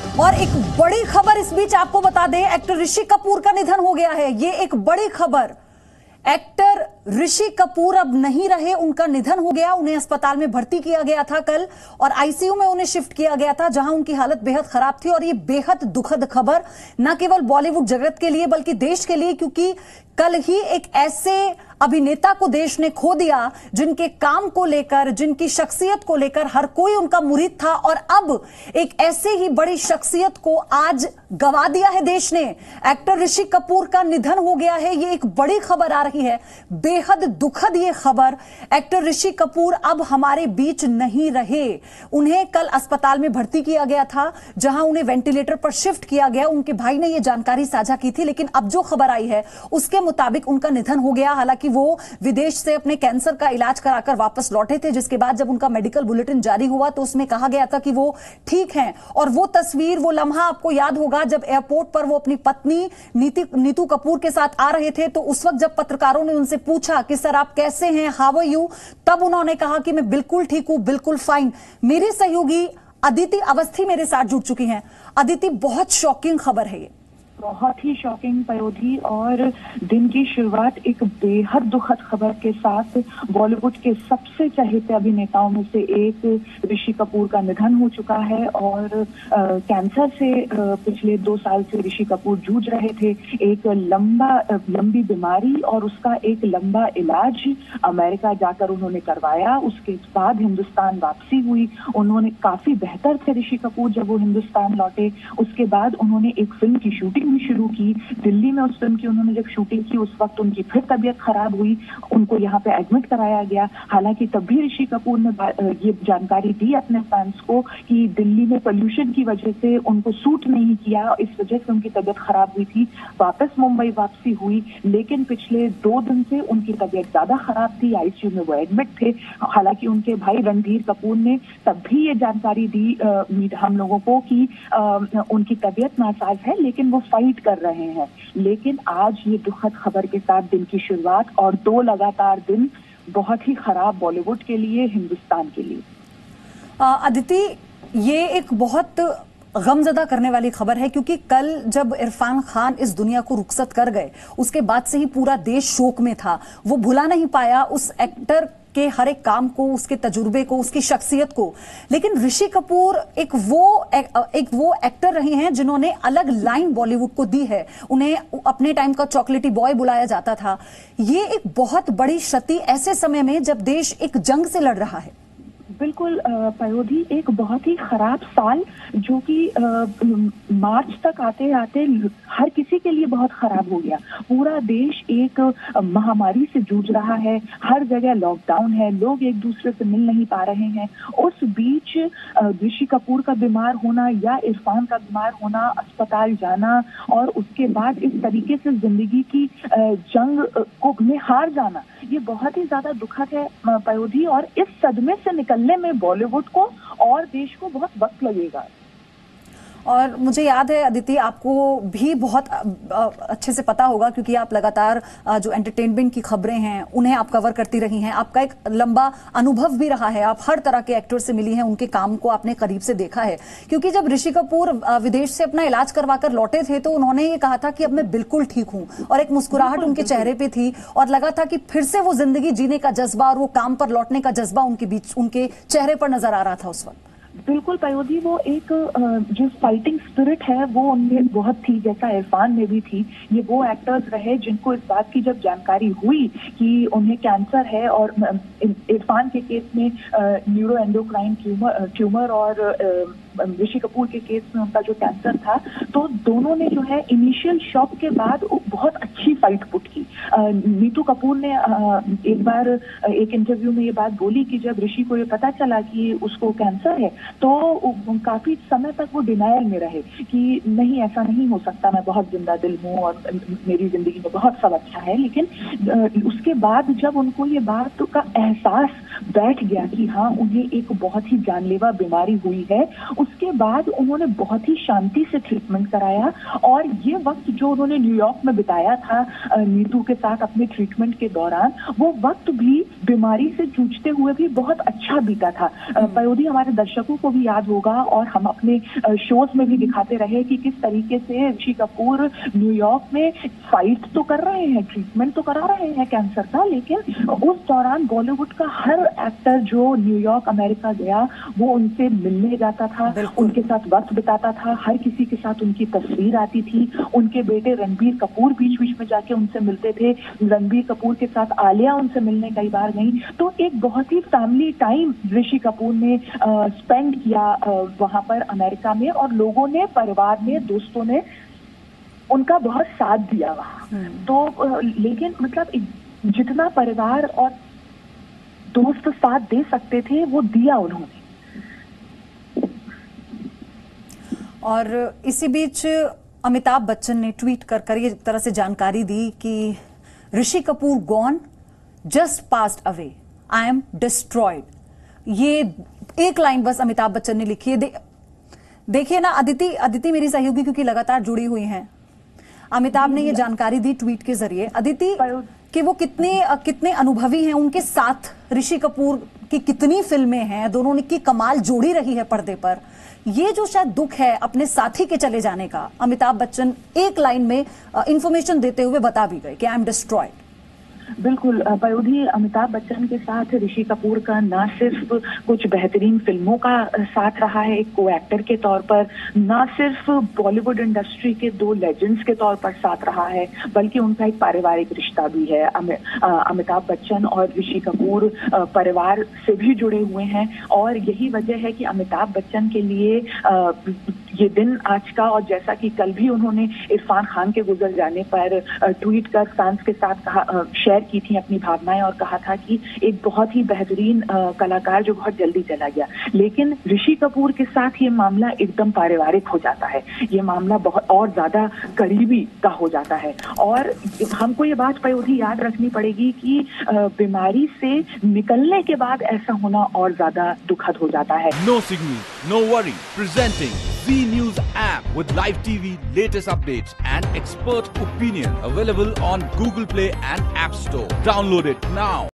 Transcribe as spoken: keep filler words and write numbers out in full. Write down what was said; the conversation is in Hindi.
और एक बड़ी खबर इस बीच आपको बता दें, एक्टर ऋषि कपूर का निधन हो गया है। ये एक बड़ी खबर। एक्टर ऋषि कपूर अब नहीं रहे, उनका निधन हो गया। उन्हें अस्पताल में भर्ती किया गया था कल और आईसीयू में उन्हें शिफ्ट किया गया था, जहां उनकी हालत बेहद खराब थी। और ये बेहद दुखद खबर न केवल बॉलीवुड जगत के लिए बल्कि देश के लिए, क्योंकि कल ही एक ऐसे अभिनेता को देश ने खो दिया जिनके काम को लेकर, जिनकी शख्सियत को लेकर हर कोई उनका मुरीद था, और अब एक ऐसे ही बड़ी शख्सियत को आज गवा दिया है देश ने। एक्टर ऋषि कपूर का निधन हो गया है, ये एक बड़ी खबर आ रही है, बेहद दुखद ये खबर। एक्टर ऋषि कपूर अब हमारे बीच नहीं रहे। उन्हें कल अस्पताल में भर्ती किया गया था, जहां उन्हें वेंटिलेटर पर शिफ्ट किया गया। उनके भाई ने यह जानकारी साझा की थी, लेकिन अब जो खबर आई है उसके मुताबिक उनका निधन हो गया। हालांकि वो विदेश से अपने कैंसर का इलाज कराकर वापस लौटे थे, जिसके बाद जब उनका मेडिकल बुलेटिन जारी हुआ तो उसमें कहा गया था कि वो ठीक हैं। और वो तस्वीर, वो लम्हा आपको याद होगा जब एयरपोर्ट पर वो अपनी पत्नी नीति नीतू कपूर के साथ आ रहे थे, तो उस वक्त जब पत्रकारों ने उनसे पूछा कि सर आप कैसे हैं, हाउ आर यू, तब उन्होंने कहा कि मैं बिल्कुल ठीक हूं, बिल्कुल फाइन। मेरी सहयोगी अदिति अवस्थी मेरे साथ जुड़ चुकी हैं। अदिति, बहुत शॉकिंग खबर है ये। बहुत ही शॉकिंग पयोधी, और दिन की शुरुआत एक बेहद दुखद खबर के साथ। बॉलीवुड के सबसे चहेते अभिनेताओं में से एक ऋषि कपूर का निधन हो चुका है और आ, कैंसर से आ, पिछले दो साल से ऋषि कपूर जूझ रहे थे। एक लंबा लंबी बीमारी और उसका एक लंबा इलाज अमेरिका जाकर उन्होंने करवाया। उसके बाद हिंदुस्तान वापसी हुई। उन्होंने काफी बेहतर थे ऋषि कपूर जब वो हिंदुस्तान लौटे। उसके बाद उन्होंने एक फिल्म की शूटिंग शुरू की दिल्ली में। उस फिल्म की उन्होंने जब शूटिंग की उस वक्त उनकी फिर तबीयत खराब हुई, उनको यहाँ पे एडमिट कराया गया। हालांकि तब भी ऋषि कपूर ने ये जानकारी दी अपने फैंस को कि दिल्ली में पोल्यूशन की वजह से उनको सूट नहीं किया, इस वजह से उनकी तबीयत खराब हुई थी। वापस मुंबई वापसी हुई, लेकिन पिछले दो दिन से उनकी तबीयत ज्यादा खराब थी, आईसीयू में वो एडमिट थे। हालांकि उनके भाई रणधीर कपूर ने तब भी ये जानकारी दी आ, हम लोगों को कि आ, उनकी तबीयत नासाज है, लेकिन वो फाइट कर रहे हैं। लेकिन आज ये दुखद खबर के साथ दिन की शुरुआत और दो लगातार दिन बहुत ही खराब बॉलीवुड के लिए, हिंदुस्तान के लिए। अदिति, ये एक बहुत गमजदा करने वाली खबर है, क्योंकि कल जब इरफान खान इस दुनिया को रुखसत कर गए, उसके बाद से ही पूरा देश शोक में था। वो भुला नहीं पाया उस एक्टर के हर एक काम को, उसके तजुर्बे को, उसकी शख्सियत को। लेकिन ऋषि कपूर एक वो एक, एक वो एक्टर रहे हैं जिन्होंने अलग लाइन बॉलीवुड को दी है। उन्हें अपने टाइम का चॉकलेटी बॉय बुलाया जाता था। ये एक बहुत बड़ी क्षति ऐसे समय में जब देश एक जंग से लड़ रहा है। बिल्कुल पयोधी, एक बहुत ही खराब साल जो कि मार्च तक आते आते हर किसी के लिए बहुत खराब हो गया। पूरा देश एक महामारी से जूझ रहा है, हर जगह लॉकडाउन है, लोग एक दूसरे से मिल नहीं पा रहे हैं। उस बीच ऋषि कपूर का बीमार होना या इरफान का बीमार होना, अस्पताल जाना और उसके बाद इस तरीके से जिंदगी की जंग को में हार जाना, ये बहुत ही ज्यादा दुखद है पयोधी। और इस सदमे से निकलने में बॉलीवुड को और देश को बहुत वक्त लगेगा। और मुझे याद है अदिति, आपको भी बहुत अच्छे से पता होगा, क्योंकि आप लगातार जो एंटरटेनमेंट की खबरें हैं उन्हें आप कवर करती रही हैं। आपका एक लंबा अनुभव भी रहा है, आप हर तरह के एक्टर से मिली हैं, उनके काम को आपने करीब से देखा है। क्योंकि जब ऋषि कपूर विदेश से अपना इलाज करवा कर लौटे थे तो उन्होंने ये कहा था कि अब मैं बिल्कुल ठीक हूं, और एक मुस्कुराहट उनके चेहरे पे थी और लगा था कि फिर से वो जिंदगी जीने का जज्बा और वो काम पर लौटने का जज्बा उनके बीच, उनके चेहरे पर नजर आ रहा था उस वक्त। बिल्कुल पयोधी, वो एक जो फाइटिंग स्पिरिट है वो उनमें बहुत थी, जैसा इरफान में भी थी। ये वो एक्टर्स रहे जिनको इस बात की जब जानकारी हुई कि उन्हें कैंसर है, और इरफान के केस में न्यूरो एंडोक्राइन ट्यूमर ट्यूमर और ऋषि कपूर के केस में उनका जो कैंसर था, तो दोनों ने जो है इनिशियल शॉक के बाद बहुत अच्छी फाइट पुट की। नीतू कपूर ने एक बार एक इंटरव्यू में ये बात बोली कि जब ऋषि को ये पता चला कि उसको कैंसर है तो काफी समय तक वो डिनायल में रहे कि नहीं, ऐसा नहीं हो सकता, मैं बहुत जिंदा दिल हूँ और मेरी जिंदगी में बहुत सब अच्छा है। लेकिन उसके बाद जब उनको ये बात का एहसास बैठ गया कि हाँ, उन्हें एक बहुत ही जानलेवा बीमारी हुई है, उसके बाद उन्होंने बहुत ही शांति से ट्रीटमेंट कराया और ये वक्त जो उन्होंने न्यूयॉर्क में बिताया था नीतू के साथ अपने ट्रीटमेंट के दौरान, वो वक्त भी बीमारी से जूझते हुए भी बहुत अच्छा बीता था। पयोधी, हमारे दर्शकों को भी याद होगा और हम अपने शोज में भी दिखाते रहे कि किस तरीके से ऋषि कपूर न्यूयॉर्क में फाइट तो कर रहे हैं, ट्रीटमेंट तो करा रहे हैं कैंसर का, लेकिन उस दौरान बॉलीवुड का हर एक्टर जो न्यूयॉर्क अमेरिका गया वो उनसे मिलने जाता था, उनके साथ वक्त बिताता था, हर किसी के साथ उनकी तस्वीर आती थी। उनके बेटे रणबीर कपूर बीच बीच में जाके उनसे मिलते थे, रणबीर कपूर के साथ आलिया उनसे मिलने कई बार गई। तो एक बहुत ही फैमिली टाइम ऋषि कपूर ने स्पेंड किया वहां पर अमेरिका में, और लोगों ने, परिवार ने, दोस्तों ने उनका बहुत साथ दिया वहां। तो लेकिन मतलब जितना परिवार और दोस्त साथ दे सकते थे वो दिया उन्होंने। और इसी बीच अमिताभ बच्चन ने ट्वीट कर कर ये तरह से जानकारी दी कि Rishi Kapoor gone, just passed away, I am destroyed. ये एक लाइन बस अमिताभ बच्चन ने लिखी है। दे, देखिए ना, अदिति अदिति मेरी सहयोगी क्योंकि लगातार जुड़ी हुई हैं, अमिताभ ने ये जानकारी दी ट्वीट के जरिए। अदिति, कि वो कितने कितने अनुभवी हैं, उनके साथ ऋषि कपूर की कितनी फिल्में हैं, दोनों की कमाल जोड़ी रही है पर्दे पर। ये जो शायद दुख है अपने साथी के चले जाने का, अमिताभ बच्चन एक लाइन में इंफॉर्मेशन देते हुए बता भी गए कि आई एम डिस्ट्रॉयड। बिल्कुल पयोधी, अमिताभ बच्चन के साथ ऋषि कपूर का ना सिर्फ कुछ बेहतरीन फिल्मों का साथ रहा है एक को एक्टर के तौर पर, ना सिर्फ बॉलीवुड इंडस्ट्री के दो लेजेंड्स के तौर पर साथ रहा है, बल्कि उनका एक पारिवारिक रिश्ता भी है। अमिताभ बच्चन और ऋषि कपूर परिवार से भी जुड़े हुए हैं, और यही वजह है कि अमिताभ बच्चन के लिए ये दिन आज का, और जैसा कि कल भी उन्होंने इरफान खान के गुजर जाने पर ट्वीट कर फैंस के साथ कहा, शेयर की थी अपनी भावनाएं और कहा था कि एक बहुत ही बेहतरीन कलाकार जो बहुत जल्दी चला गया। लेकिन ऋषि कपूर के साथ ये मामला एकदम पारिवारिक हो जाता है, ये मामला बहुत और ज्यादा करीबी का हो जाता है। और हमको ये बात पयोधी याद रखनी पड़ेगी कि बीमारी से निकलने के बाद ऐसा होना और ज्यादा दुखद हो जाता है। No signal, no worry, presenting Zee News app with live T V, latest updates and expert opinion, available on Google Play and App Store. Download it now.